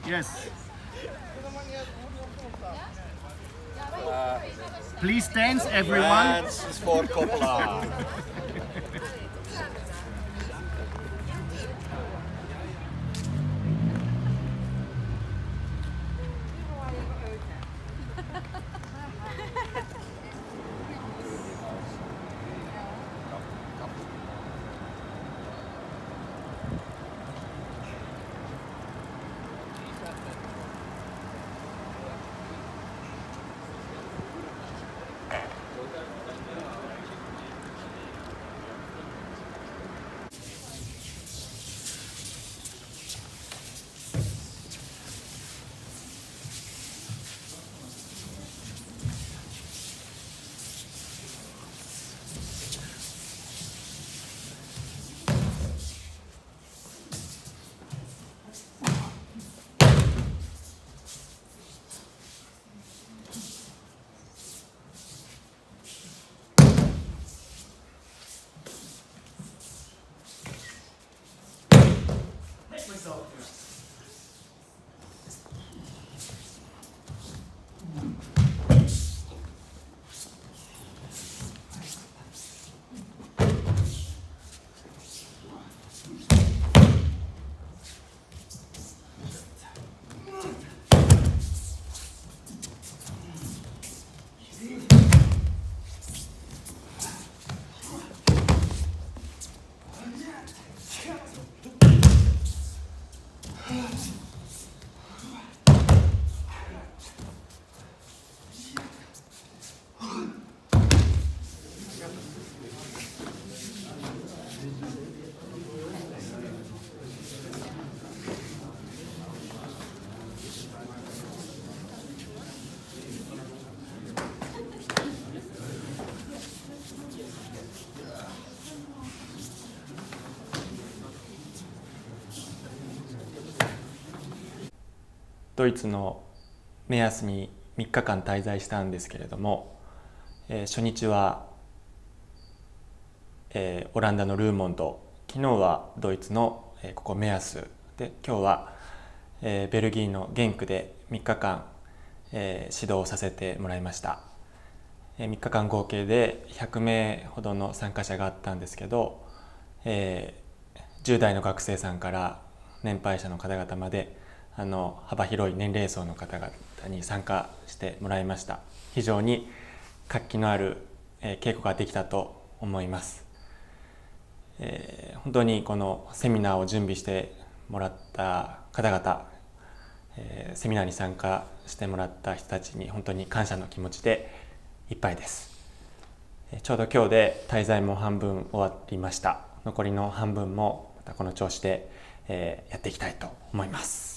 Yes. Please dance, everyone. Dance for Coppola. ドイツの目安に3日間滞在したんですけれども、初日は、オランダのルーモンド、昨日はドイツの、ここメアスで、今日は、ベルギーのゲンクで3日間、指導させてもらいました。3日間合計で100名ほどの参加者があったんですけど、10代の学生さんから年配者の方々まで幅広い年齢層の方々に参加してもらいました。非常に活気のある稽古ができたと思います。本当にこのセミナーを準備してもらった方々、セミナーに参加してもらった人たちに本当に感謝の気持ちでいっぱいです。ちょうど今日で滞在も半分終わりました。残りの半分もまたこの調子でやっていきたいと思います。